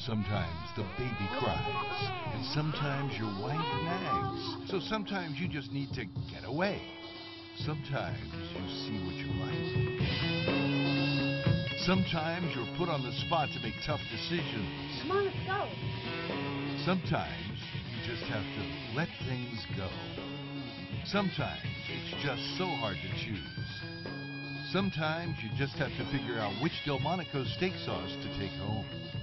Sometimes the baby cries, and sometimes your wife nags. So sometimes you just need to get away. Sometimes you see what you like. Sometimes you're put on the spot to make tough decisions. Come on, let's go. Sometimes you just have to let things go. Sometimes it's just so hard to choose. Sometimes you just have to figure out which Delmonico steak sauce to take home.